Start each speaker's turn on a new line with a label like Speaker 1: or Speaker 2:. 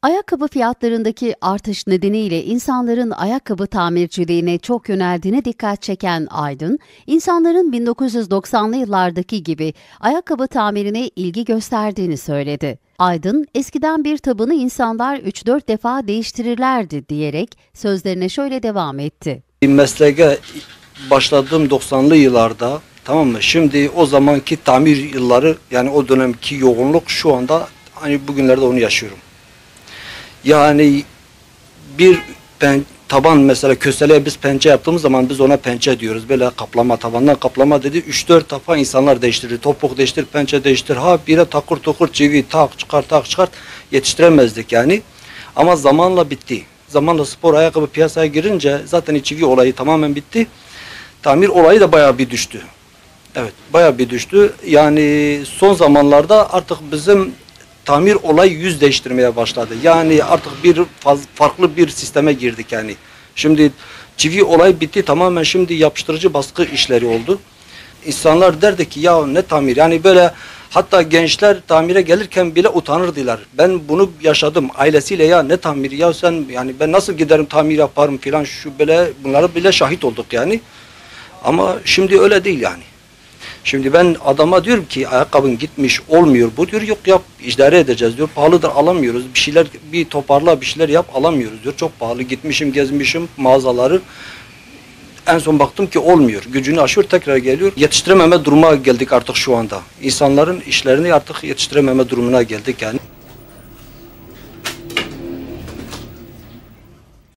Speaker 1: Ayakkabı fiyatlarındaki artış nedeniyle insanların ayakkabı tamirciliğine çok yöneldiğine dikkat çeken Aydın, insanların 1990'lı yıllardaki gibi ayakkabı tamirine ilgi gösterdiğini söyledi. Aydın, eskiden bir tabanı insanlar 3-4 defa değiştirirlerdi diyerek sözlerine şöyle devam etti.
Speaker 2: Mesleğe başladığım 90'lı yıllarda, tamam mı? Şimdi o zamanki tamir yılları, yani o dönemki yoğunluk şu anda hani bugünlerde onu yaşıyorum. Yani bir taban, mesela köseleye biz pençe yaptığımız zaman biz ona pençe diyoruz. Böyle kaplama, tavandan kaplama dedi. 3-4 defa insanlar değiştirir. Topuk değiştir, pençe değiştir. Ha bire takır tokur çivi tak çıkar tak çıkar, yetiştiremezdik yani. Ama zamanla bitti. Zamanla spor ayakkabı piyasaya girince zaten çivi olayı tamamen bitti. Tamir olayı da bayağı bir düştü. Evet, bayağı bir düştü. Yani son zamanlarda artık bizim tamir olayı yüz değiştirmeye başladı. Yani artık farklı bir sisteme girdik yani. Şimdi çivi olay bitti tamamen, şimdi yapıştırıcı baskı işleri oldu. İnsanlar derdi ki ya ne tamir, yani böyle, hatta gençler tamire gelirken bile utanırdılar. Ben bunu yaşadım ailesiyle, ya ne tamir ya sen, yani ben nasıl giderim tamir yaparım filan, şu böyle, bunlara bile şahit olduk yani. Ama şimdi öyle değil yani. Şimdi ben adama diyorum ki ayakkabın gitmiş olmuyor bu, diyor yok yap idare edeceğiz diyor, pahalıdır alamıyoruz, bir şeyler bir toparla bir şeyler yap, alamıyoruz diyor, çok pahalı. Gitmişim gezmişim mağazaları, en son baktım ki olmuyor, gücünü aşıyor, tekrar geliyor. Yetiştirememe duruma geldik artık şu anda. İnsanların işlerini artık yetiştirememe durumuna geldik yani.